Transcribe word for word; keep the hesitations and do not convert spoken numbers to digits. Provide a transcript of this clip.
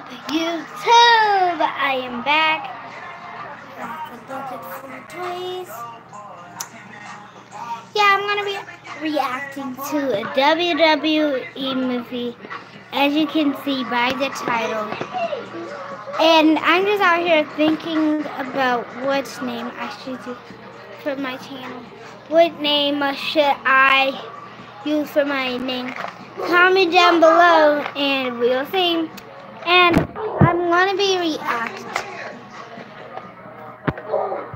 up, YouTube? I am back. That's a bucket full of toys. Yeah, I'm gonna be reacting to a W W E movie, as you can see by the title. And I'm just out here thinking about what name I should do for my channel. What name should I use for my name? Comment down below and we'll see. And I'm gonna be reacting.